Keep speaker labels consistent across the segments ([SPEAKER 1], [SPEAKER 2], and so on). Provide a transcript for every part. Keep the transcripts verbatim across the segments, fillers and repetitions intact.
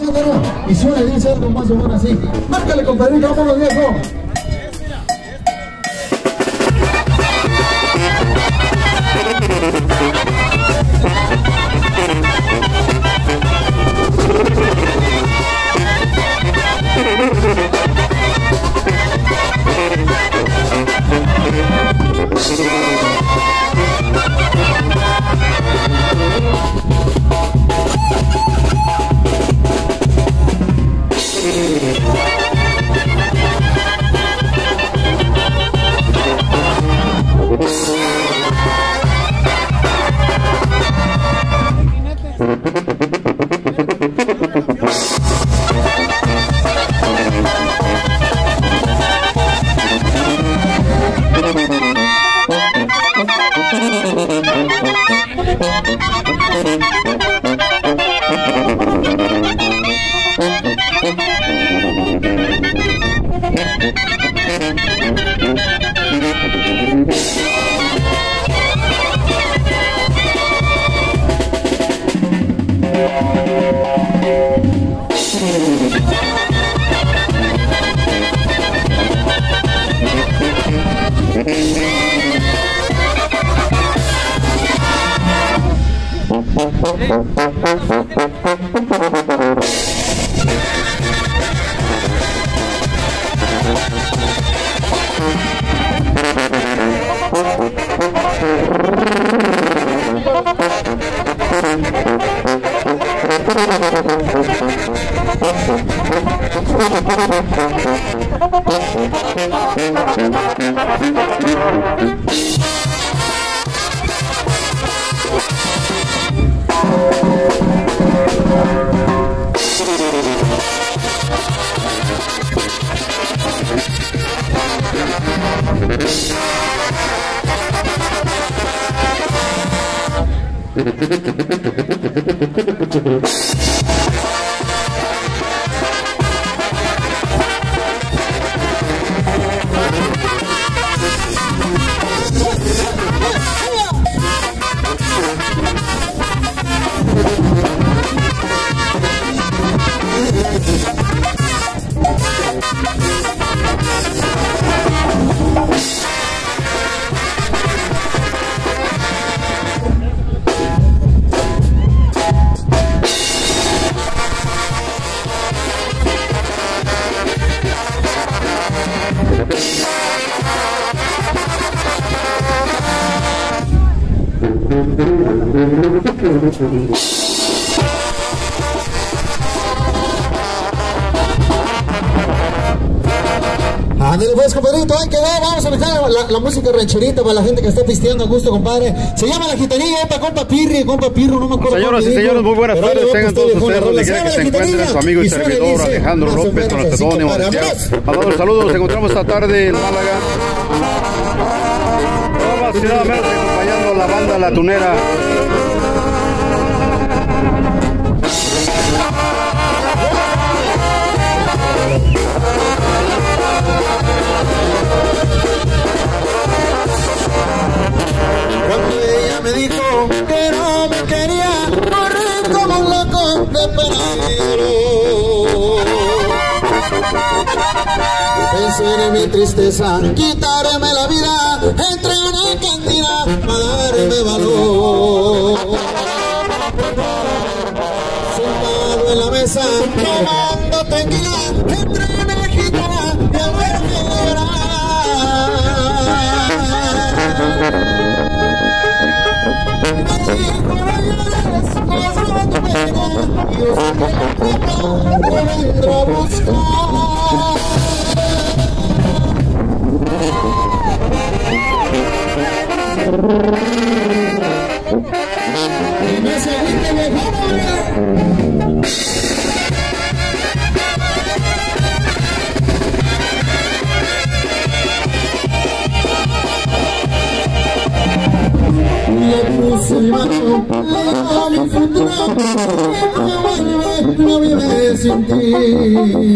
[SPEAKER 1] Y suele dice algo más o menos así. Márcale, compadrito, vámonos, viejo. Ándale pues, compadrito, ahí quedó. Vamos a dejar la, la música rancherita para la gente que está pisteando a gusto, compadre. Se llama La Gitanilla, para compa Pirri, compa Pirro, no me acuerdo.
[SPEAKER 2] Señoras y señores, muy buenas tardes. Tengan todos ustedes donde quiera que se encuentren. Su amigo y servidor Alejandro López con los Tedónimos. Mandando el saludo, nos encontramos esta tarde en Málaga. Vamos y nada menos acompañando a la banda La Tunera.
[SPEAKER 1] Me dijo que no me quería, correr como un loco de peligro. Pensé en mi tristeza, quitarme la vida, entre una cantina para darme valor. Sentado en la mesa, tomando tequila, entre una gitana y a verme llorar. Mi futuro no vive sin ti.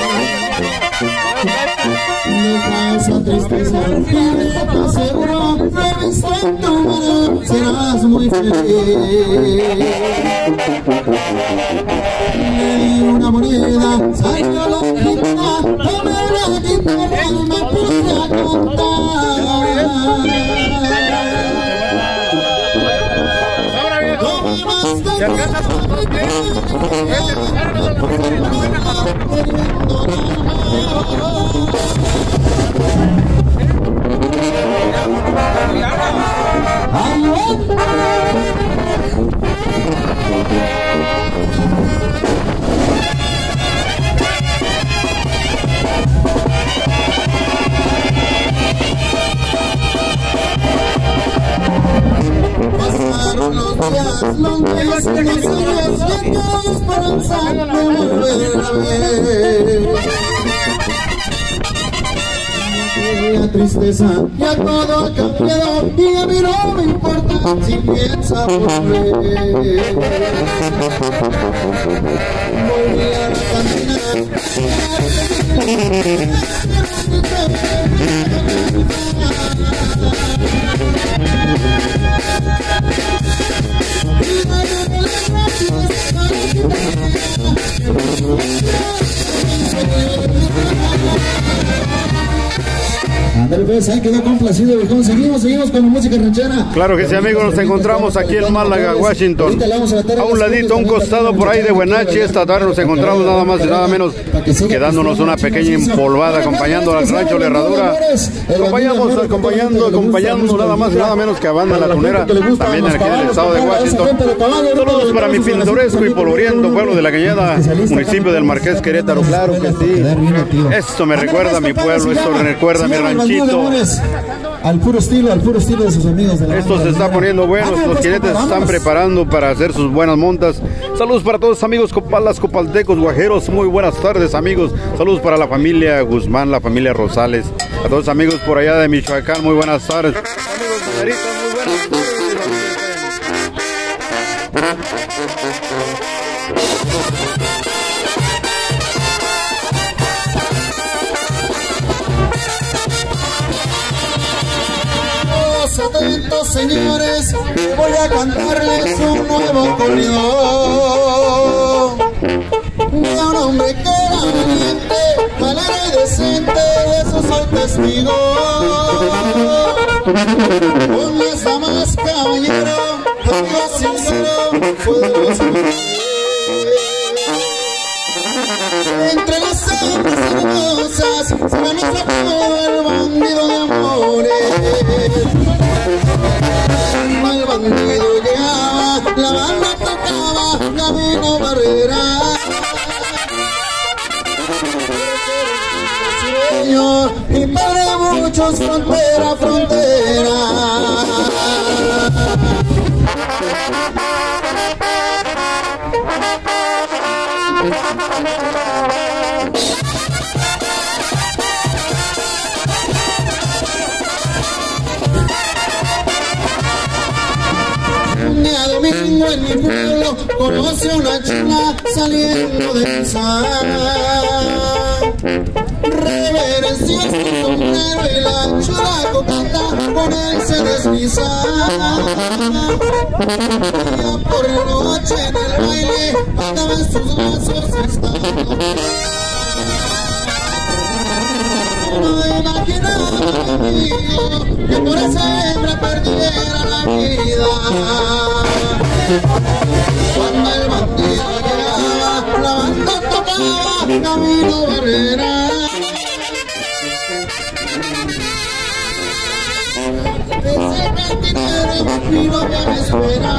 [SPEAKER 1] No pasa tristeza, te aseguro, revisa tu mano, serás muy feliz. la moneda, salió la guitarra, tomé la guitarra y me puse a contar.
[SPEAKER 2] ¿Te alcanzas con dos pies?
[SPEAKER 1] Pasaron los días, los meses, los años, y aquella esperanza de volver a ver. La tristeza ya todo ha cambiado y a mí no me importa si piensa volver. Volví a caminar. Ándale pues, ahí quedó complacido, viejón. Seguimos, seguimos con la música ranchera.
[SPEAKER 2] Claro que sí, amigos, nos encontramos aquí en Málaga, Washington. A un ladito, a un costado por ahí de Huenache. Esta tarde nos encontramos nada más y nada menos quedándonos una pequeña empolvada, acompañando al rancho La Herradura. Acompañamos, acompañando, acompañando nada más y nada menos que a Banda La Tunera, también aquí en el estado de Washington. Saludos para mi pintoresco y polvoriento pueblo de La Cañada, municipio del Marqués Querétaro. Claro que sí. Esto me recuerda a mi pueblo, esto me recuerda a mi ranchito.
[SPEAKER 1] Al puro estilo, al puro estilo de sus amigos de la
[SPEAKER 2] Esto se está poniendo bueno, los jinetes se están preparando para hacer sus buenas montas. Saludos para todos amigos copalas, copaltecos, guajeros, muy buenas tardes amigos. Saludos para la familia Guzmán, la familia Rosales, a todos amigos por allá de Michoacán, muy buenas tardes. Amigos de Cerita, muy buenas tardes.
[SPEAKER 1] Atentos señores, voy a cantarles un nuevo corrido de un hombre que era valiente, alegre y decente, de eso soy testigo. Con las damas caballero, amigo sincero, fue de los entre las almas hermosas se ganó el bandido de amores. El bandido llegaba, la banda tocaba, camino barrera. Y para muchos frontera, frontera. Un día domingo en mi pueblo conocí a una chula saliendo de misa. Reverenció su sombrero y la chula coqueta con él se desliza. Ya por la noche en el baile andaba en sus brazos estando. No imaginaba conmigo que por esa hembra perdiera la vida. Cuando el bandido llegaba, la banda tocaba, camino barrera. Ese cantinero, mi novia me espera.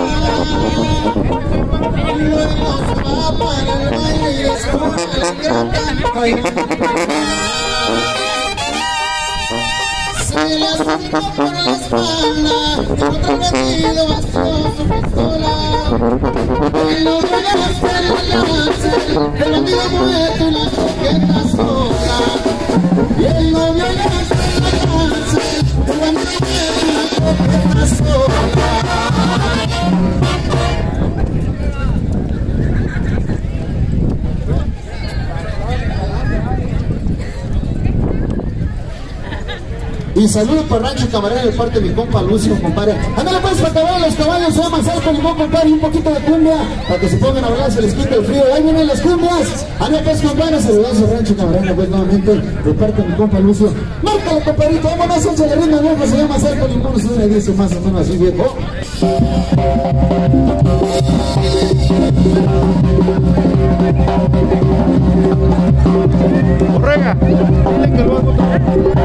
[SPEAKER 1] Y luego se va para el baile y escucha la grata. Se le acercó por la espalda y con el bandido vació su pistola. Y lo llevaste a la cárcel, el bandido muerto y la coqueta sola. Y el novio llevaste a la cárcel, el bandido muerto y la coqueta sola. Y saludos para Rancho Camarera de parte de mi compa Lucio, compadre. Ándale pues para acabar los caballos, se llama Sal con limón, compadre, y un poquito de cumbia, para que se pongan a bailar, se les quite el frío. Ahí vienen las cumbias. Ándale pues, compadre, saludos a Rancho Camarera, pues nuevamente, de parte de mi compa Lucio. Márcale, compadrito, vámonos, échale ritmo, viejo, se llama Sal con limón, usted le dice más o menos así, viejo.
[SPEAKER 2] Correga, dile que lo va a botar.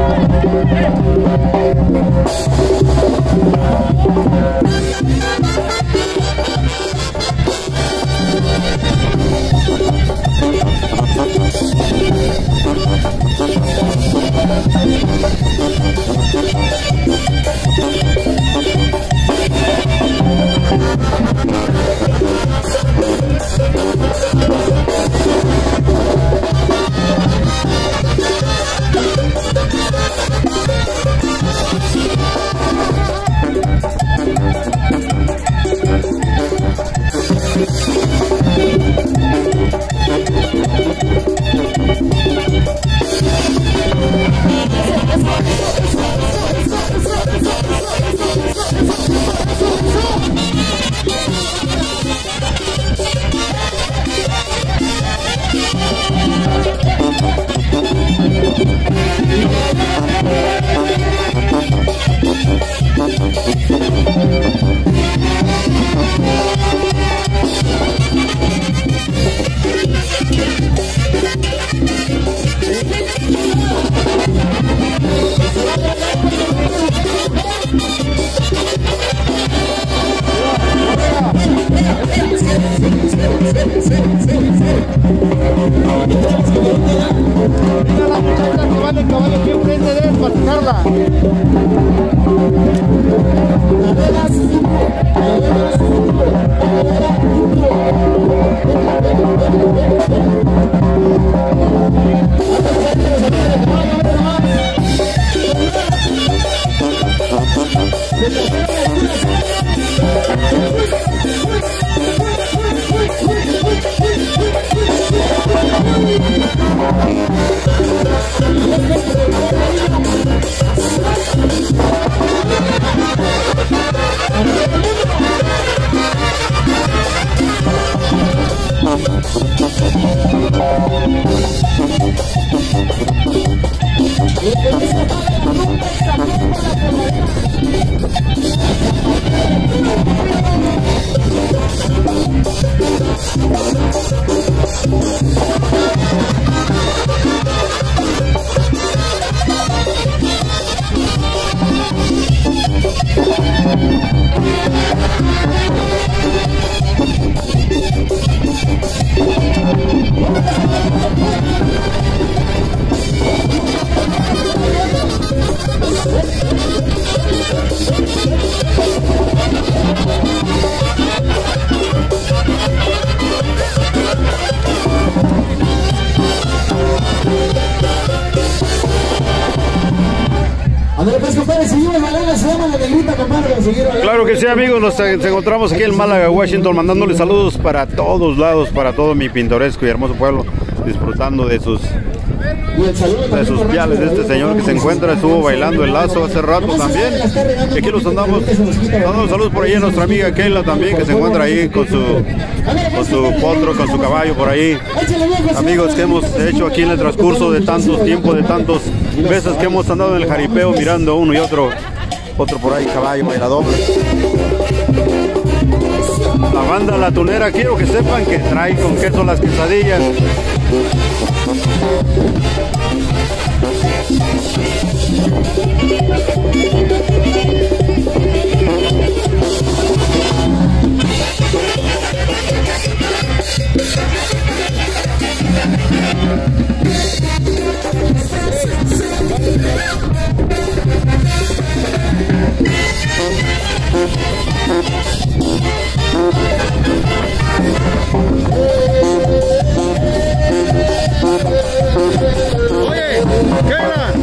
[SPEAKER 2] Mira la muchacha que va en el caballo aquí enfrente de él para sacarla. Claro que sí, amigos, nos encontramos aquí en Málaga, Washington, mandándoles saludos para todos lados, para todo mi pintoresco y hermoso pueblo, disfrutando de sus de sus viales de este señor que se encuentra, estuvo bailando el lazo hace rato también, y aquí los andamos dando saludos por ahí a nuestra amiga Keila también, que se encuentra ahí con su con su potro, con su caballo por ahí. Amigos, que hemos hecho aquí en el transcurso de tantos tiempos, de tantos veces que hemos andado en el jaripeo mirando uno y otro otro por ahí, caballo bailador. La banda La Tunera, quiero que sepan que trae con queso las quesadillas. Oye, ¿qué era?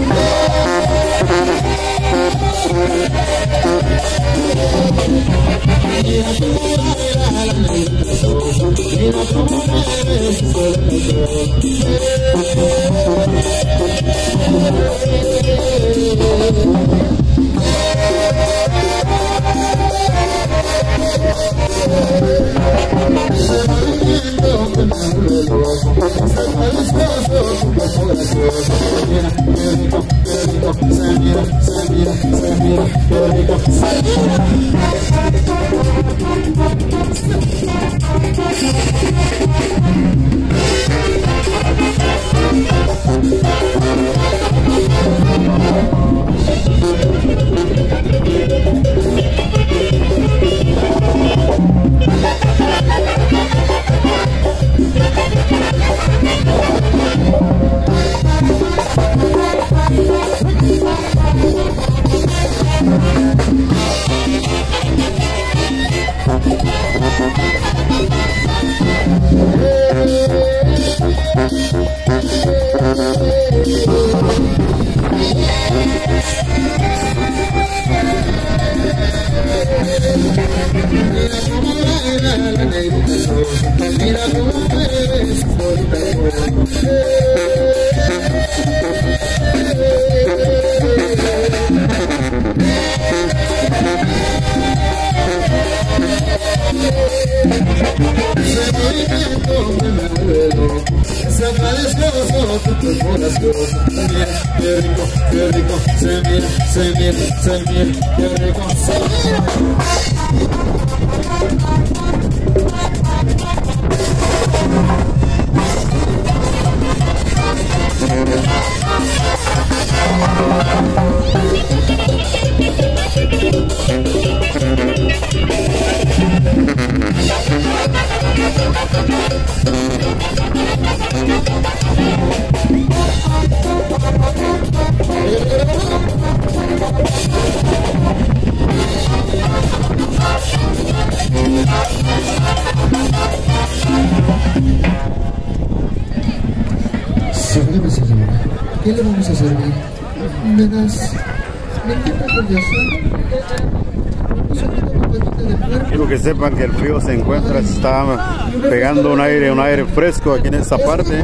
[SPEAKER 1] Dígame, señora, ¿qué le vamos a servir? ¿Me das? ¿Me entiendes por ya?
[SPEAKER 2] Quiero que sepan que el frío se encuentra, se está pegando un aire, un aire fresco aquí en esta parte.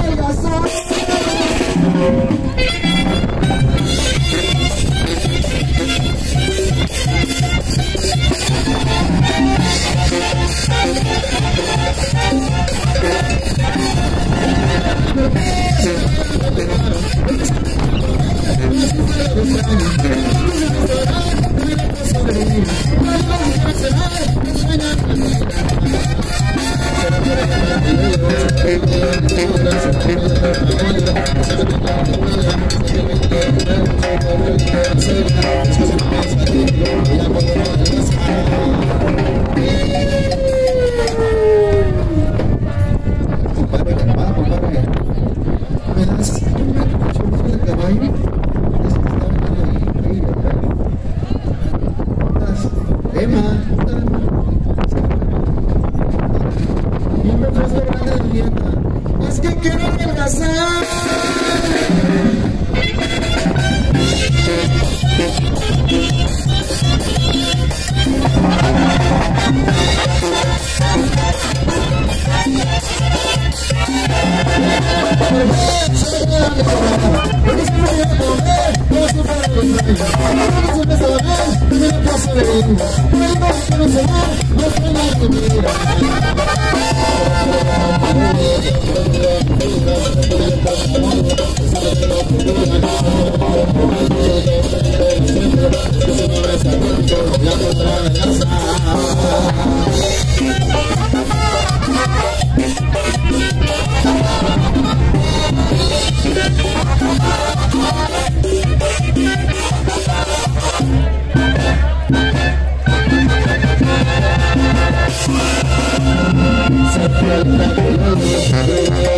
[SPEAKER 1] Es que quiero adelgazar. Se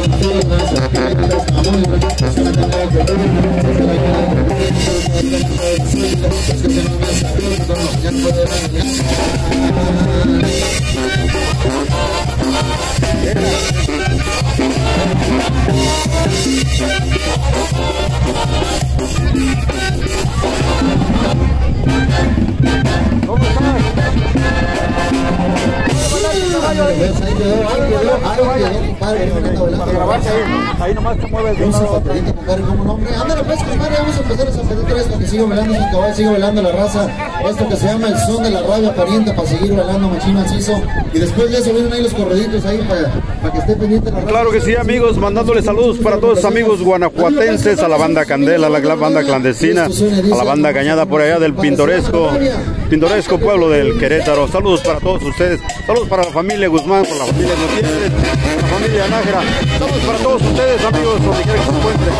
[SPEAKER 2] grabarte ahí, ahí nomás te mueves de un lado a otro.
[SPEAKER 1] Como nombre. Ándale pues, compadre, vamos a empezar a San Pedrito esto que sigue bailando su caballo, sigue bailando la raza. Esto que se llama el son de la rabia pariente para seguir bailando machino macizo. Y después ya se vienen ahí los correditos ahí para, para que esté pendiente la raza.
[SPEAKER 2] Claro que sí, amigos, mandándole saludos para todos los amigos guanajuatenses, a la banda Candela, a la banda clandestina, a la banda Cañada por allá del pintoresco, pintoresco pueblo del Querétaro. Saludos para todos ustedes, saludos para la familia Guzmán, para la familia Gutiérrez, la familia Nájera. Saludos para todos ustedes, amigos, donde quiera que se encuentren.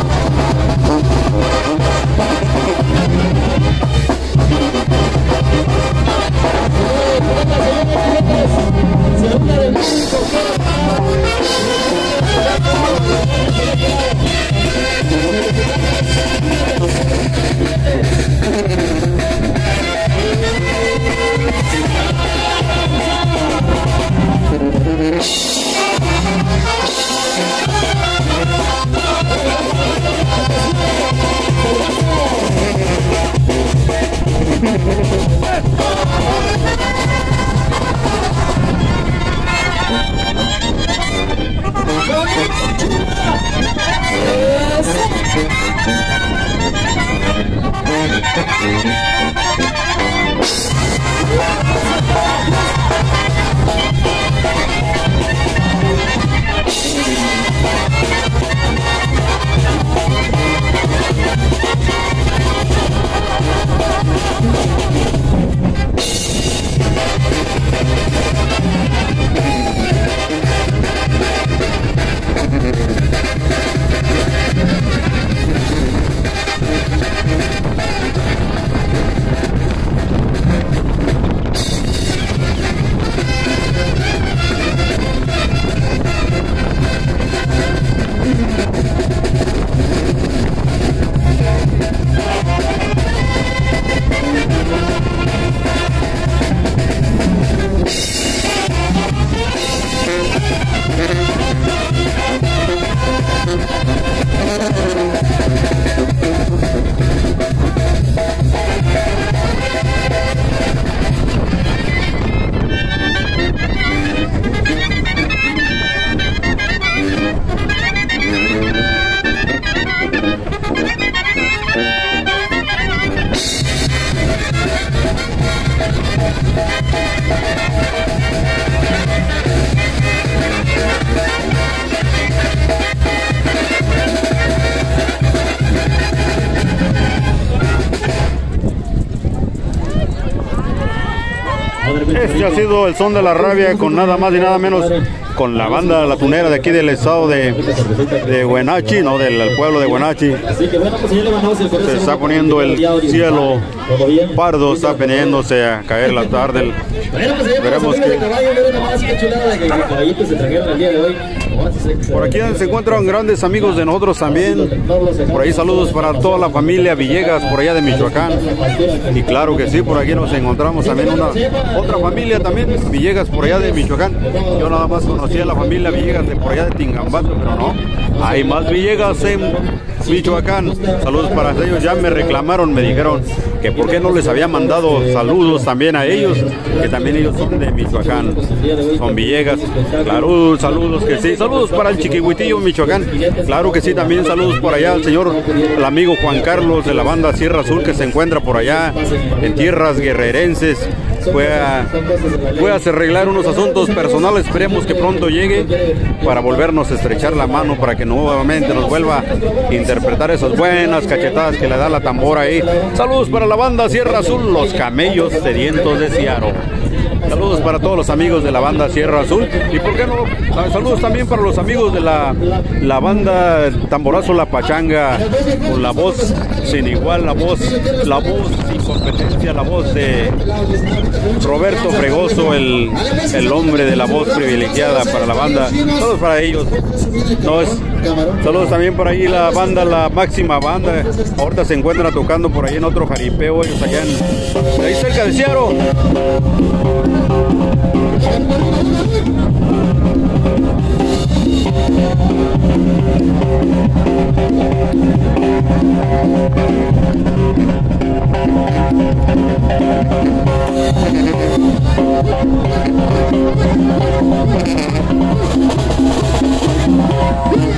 [SPEAKER 2] Este ha sido el son de la rabia con nada más y nada menos con la banda latunera de aquí del estado de, de Huenachi, no, del pueblo de Huenachi. Se está poniendo el cielo pardo, está veniéndose a caer la tarde. Veremos que por aquí se encuentran grandes amigos de nosotros también. Por ahí saludos para toda la familia Villegas por allá de Michoacán. Y claro que sí, por aquí nos encontramos también una otra familia también Villegas por allá de Michoacán. Yo nada más conocía a la familia Villegas de por allá de Tingambato, pero no, hay más Villegas en Michoacán. Saludos para ellos. Ya me reclamaron, me dijeron que por qué no les había mandado saludos también a ellos, que también ellos son de Michoacán, son Villegas. Claro, saludos que sí, saludos para el Chiquihuitillo, Michoacán. Claro que sí, también saludos por allá al señor, el amigo Juan Carlos de la banda Sierra Azul, que se encuentra por allá en tierras guerrerenses. Fue a, fue a arreglar unos asuntos personales, esperemos que pronto llegue para volvernos a estrechar la mano, para que nuevamente nos vuelva a interpretar esas buenas cachetadas que le da la tambora ahí. Saludos para la banda Sierra Azul, los camellos sedientos de Ciaro. Saludos para todos los amigos de la banda Sierra Azul. Y por qué no, saludos también para los amigos de la, la banda Tamborazo La Pachanga, con la voz sin igual, la voz, la voz sin competencia, la voz de Roberto Fregoso, el, el hombre de la voz privilegiada para la banda. Saludos para ellos. No es, saludos también por ahí la banda, la máxima banda. Ahorita se encuentran tocando por ahí en otro jaripeo, ellos allá en, ahí cerca de Ciaro.
[SPEAKER 1] Thank you.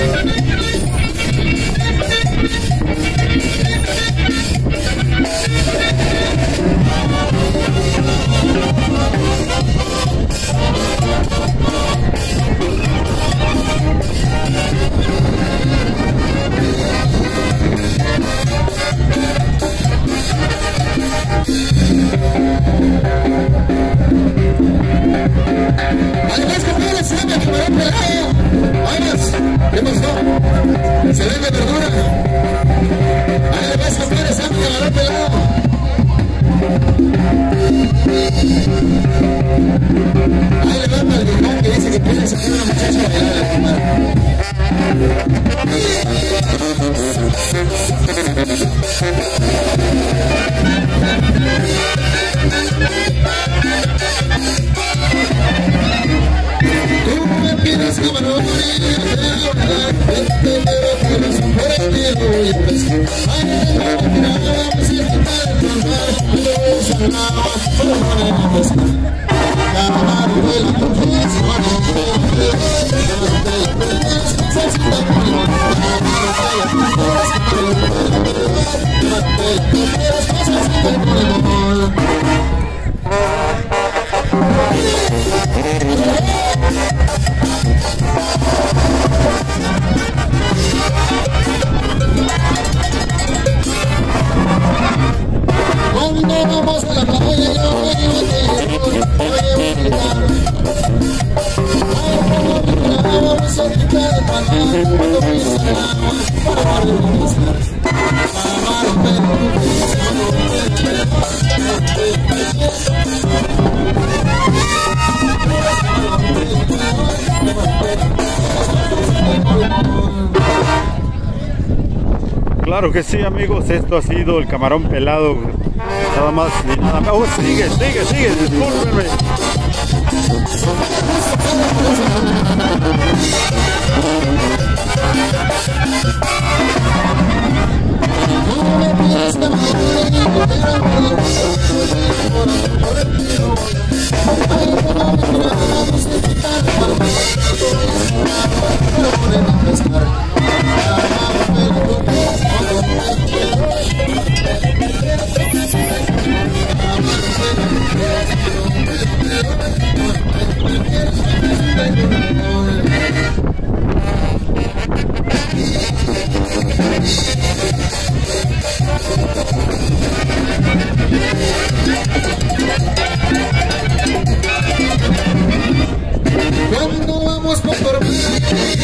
[SPEAKER 2] Claro que sí, amigos, esto ha sido el camarón pelado, nada más ni nada más. Oh, sigue, sigue, sigue, discúlpenme.
[SPEAKER 1] Cuando vamos por tormenta,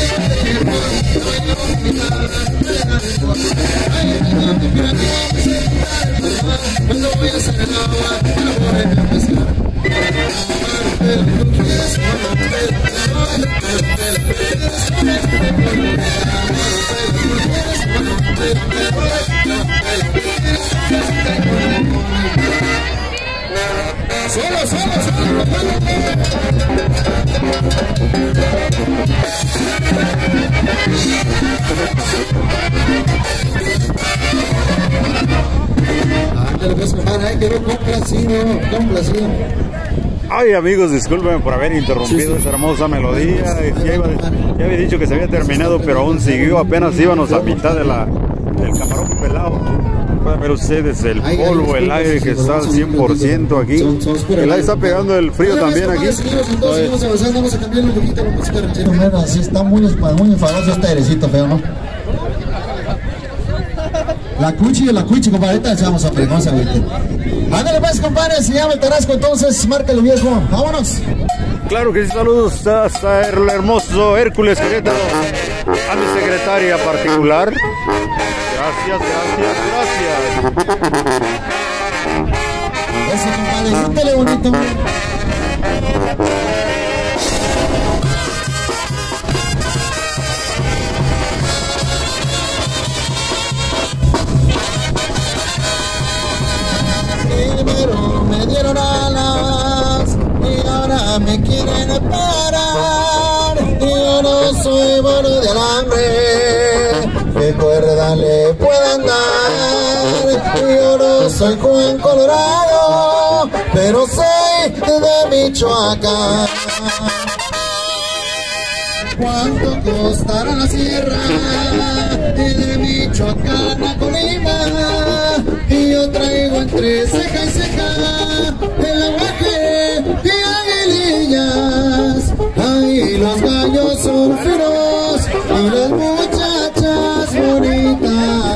[SPEAKER 1] cuando voy a hacer el agua, no voy a empezar. Solo, solo, solo. Ándale pues, compadre, ahí quedó complacido, complacido.
[SPEAKER 2] Ay, amigos, discúlpenme por haber interrumpido sí, sí. esa hermosa melodía. Ya, iba, ya había dicho que se había terminado, pero aún siguió. Apenas íbamos a mitad de la, del camarón pelado. Pueden ver ustedes el polvo, el aire que está al cien por ciento aquí. El aire está pegando el frío también aquí.
[SPEAKER 1] Seguimos avanzando, vamos a cambiar un poquito la música ranchera.
[SPEAKER 3] Bueno, así está muy, muy enfadoso este airecito feo, ¿no? La cuchi y la cuchi, compadre, ahorita echamos a pregosa, güey. Ándale pues, compadre, se llama el Tarasco, entonces, márcale viejo, vámonos.
[SPEAKER 2] Claro que sí, saludos hasta el hermoso Hércules Querétaro, a mi secretaria particular. Gracias, gracias, gracias.
[SPEAKER 3] Ese compadre, siéntele bonito.
[SPEAKER 1] Primero me dieron alas y ahora me quieren parar. Yo no soy bueno de alambre, ¿qué cuerda le puedan dar? Yo no soy Juan Colorado, pero soy de Michoacán.
[SPEAKER 3] cuánto costará la sierra de Michoacán a Colima. Y yo traigo entre ceja y ceja el aguaje y aguilillas. Ay, los gallos son finos y las muchachas bonitas.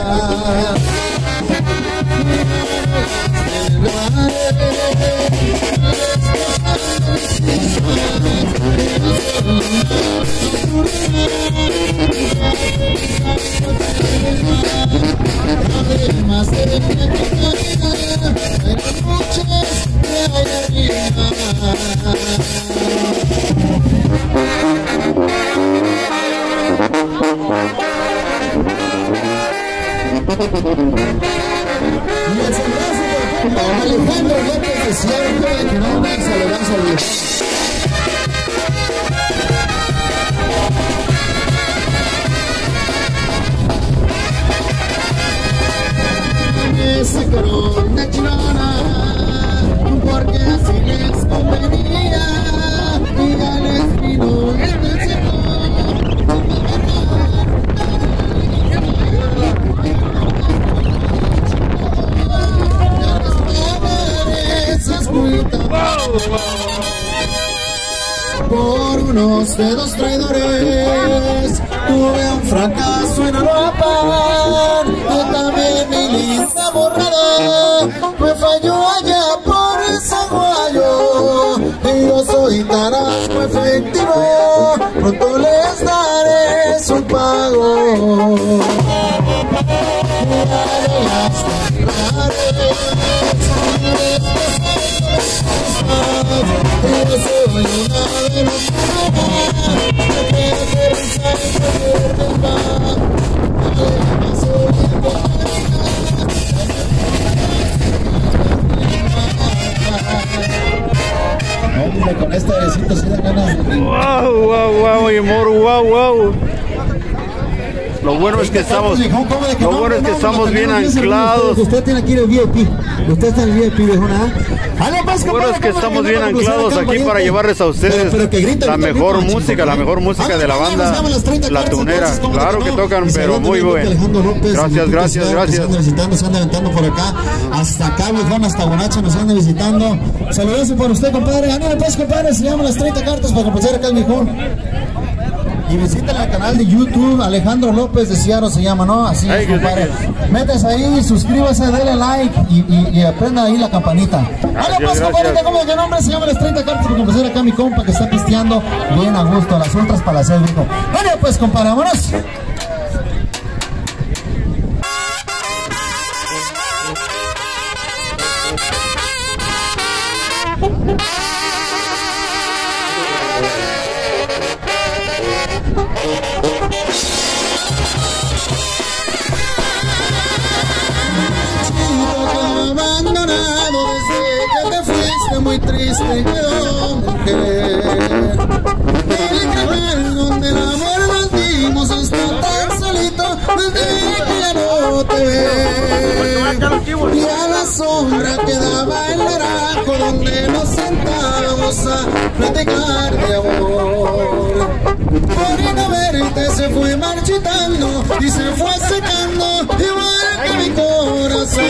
[SPEAKER 3] Además de mi vida, hay muchas de allá arriba. Y el saludazo para Alejandro López de Sierra, que no me saludamos a Dios. Esa corona chilona, porque así les convenía, y ya les vino el deseo. Ya les esas cuitas por unos dedos traidores. Tuve un fracaso en Europa, yo también mi lista borrada me falló allá por el Zaguayo. Y yo soy tarasco efectivo, pronto les daré su pago. Yo soy una de las hombre, con este airecito sí da ganas.
[SPEAKER 2] Wow, wow, wow, y amor, wow, wow. Lo bueno es que estamos, lo bueno es que estamos bien anclados.
[SPEAKER 3] Usted tiene aquí el V I P. Usted está en el V I P, viejona.
[SPEAKER 2] Lo bueno es que estamos bien anclados aquí para llevarles a ustedes la mejor música, la mejor música de la banda La Tunera. Claro que tocan, pero muy bueno. Gracias, gracias, gracias.
[SPEAKER 3] Nos visitando, se anda aventando por acá. Hasta acá, viejón, hasta Bonacha nos anda visitando. Saludos por usted, compadre. Ándale pues, compadre, se llaman las treinta cartas para complacer acá el viejón. Y visiten el canal de YouTube, Alejandro López de Ciaro se llama, ¿no? Así es, compadre. Métese ahí, suscríbase, dale like y, y, y aprenda ahí la campanita. Hola, pues, compadre, ¿cómo que nombre? Se llama las treinta cartas para complacer acá mi compa que está pisteando bien a gusto, las ultras para hacer, viejo. Bueno, pues, compadre, vámonos. Abandonado desde que te fuiste, muy triste quedó, mujer. El canal donde el amor nos dimos está tan solito desde que ya no te ve. Y a la sombra quedaba el naranjo donde nos sentábamos a platicar de amor. Por no verte se fue marchitando y se fue secando igual que mi corazón.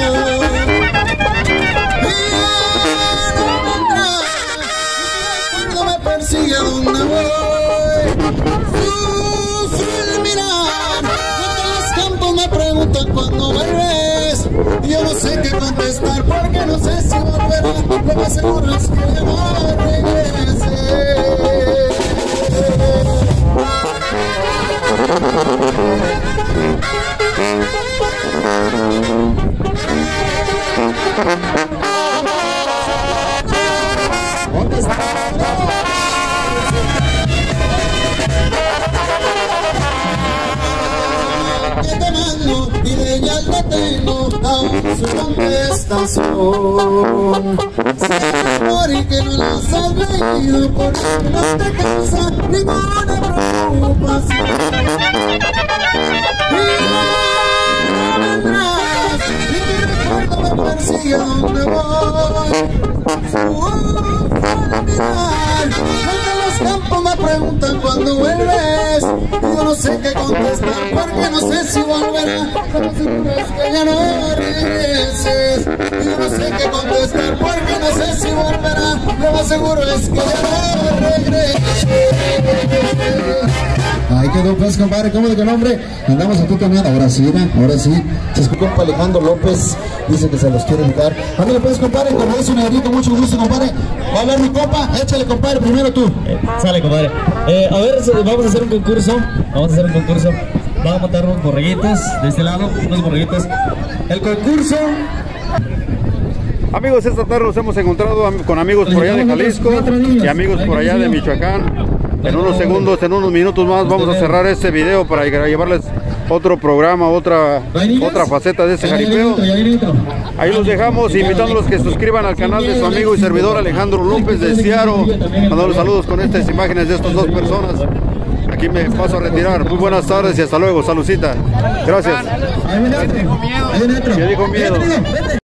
[SPEAKER 3] Y ya no vendrás, cuando me persigue a donde voy. Sufro el mirar, cuando los campos me preguntan cuándo vuelves. Yo no sé qué contestar porque no sé si volverás. Lo más seguro es que ya no regrese. ¿Dónde está? Que te mando y de ella te tengo aún su contestación. Sé amor y que no las has leído porque no te causa ninguna preocupación. Y no vendrás y mi recuerdo me persigue a donde voy. Sufro al mirar, desde los campos me preguntan cuándo vuelves. yo no sé qué contestar porque no sé si volverá. Lo más seguro es que ya no regreses. Yo no sé qué contestar porque no sé si volverá. Lo más seguro es que ya no regreses. Ahí quedó pues, compadre, ¿cómo de qué nombre? Andamos a tu canal, ahora sí, ¿no? Ahora sí. Se escuchó compa Alejandro López, dice que se los quiere invitar. Ándale pues, compadre, como dice un negrito, mucho gusto, compadre. Va a hablar mi compa, échale, compadre, primero tú.
[SPEAKER 4] Eh, sale, compadre. Eh, a ver, vamos a hacer un concurso. Vamos a hacer un concurso. Vamos a montar unos borreguitos de este lado, unos borreguitos. El concurso.
[SPEAKER 2] Amigos, esta tarde nos hemos encontrado con amigos por allá de Jalisco y amigos por allá de Michoacán. En unos segundos, en unos minutos más vamos a cerrar este video para llevarles otro programa, otra otra faceta de este jaripeo. Ahí los dejamos, invitándolos que se suscriban al canal de su amigo y servidor Alejandro López de Seattle. Mandando saludos con estas imágenes de estas dos personas. Aquí me paso a retirar. Muy buenas tardes y hasta luego. Salucita. Gracias.
[SPEAKER 3] Ahí viene otro.
[SPEAKER 2] Me dijo miedo.